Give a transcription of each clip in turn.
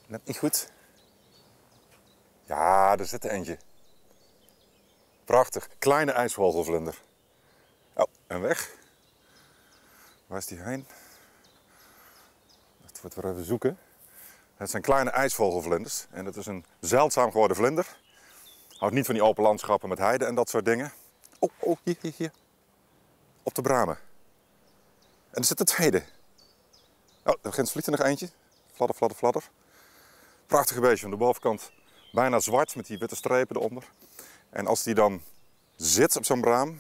Net niet goed. Ja, er zit er eentje. Prachtig. Kleine ijsvogelvlinder. Oh, en weg. Waar is die heen? Dat wordt weer even zoeken. Het zijn kleine ijsvogelvlinders. En dat is een zeldzaam geworden vlinder. Houdt niet van die open landschappen met heide en dat soort dingen. Oh, hier. Op de bramen. En er zit de tweede. Oh, er vliegt er nog eentje. Fladder. Prachtige beestje aan de bovenkant. Bijna zwart met die witte strepen eronder. En als die dan zit op zo'n braam.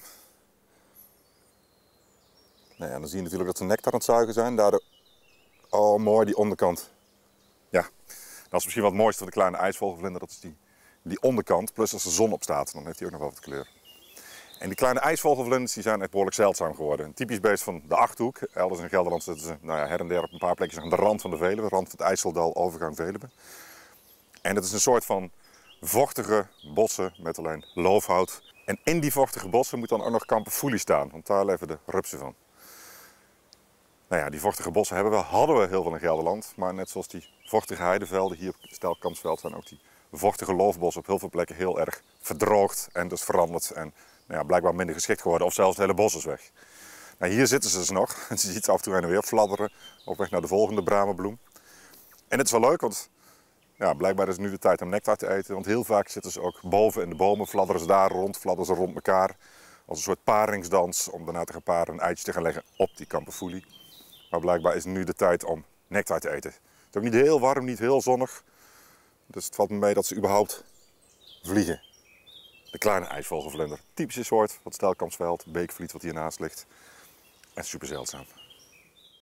Nou ja, dan zie je natuurlijk dat ze nectar aan het zuigen zijn. Daardoor, oh mooi, die onderkant. Ja, dat is misschien wat het mooiste van de kleine ijsvogelvlinder. Dat is die onderkant. Plus als de zon op staat, dan heeft hij ook nog wel wat kleur. En die kleine ijsvogelvlinders die zijn echt behoorlijk zeldzaam geworden. Een typisch beest van de Achterhoek. Elders in Gelderland zitten ze her en der op een paar plekjes aan de rand van de Veluwe. Rand van het IJsseldal, overgang Veluwe. En het is een soort van vochtige bossen met alleen loofhout. En in die vochtige bossen moet dan ook nog kamperfoelie staan. Want daar leven de rupsen van. Nou ja, die vochtige bossen hadden we heel veel in Gelderland. Maar net zoals die vochtige heidevelden hier op het Stelkampsveld zijn ook die vochtige loofbossen op heel veel plekken heel erg verdroogd en dus veranderd. En nou ja, blijkbaar minder geschikt geworden of zelfs het hele bos is weg. Nou, hier zitten ze dus nog. En je ziet ze af en toe heen en weer fladderen op weg naar de volgende bramenbloem. En het is wel leuk, want ja, blijkbaar is het nu de tijd om nectar te eten. Want heel vaak zitten ze ook boven in de bomen, fladderen ze daar rond, fladderen ze rond elkaar. Als een soort paringsdans om daarna te gaan paren een eitje te gaan leggen op die kamperfoelie. Maar blijkbaar is het nu de tijd om nectar te eten. Het is ook niet heel warm, niet heel zonnig. Dus het valt me mee dat ze überhaupt vliegen. De kleine ijsvogelvlinder. Typische soort van het Stelkampsveld, Beekvliet wat hiernaast ligt. En super zeldzaam.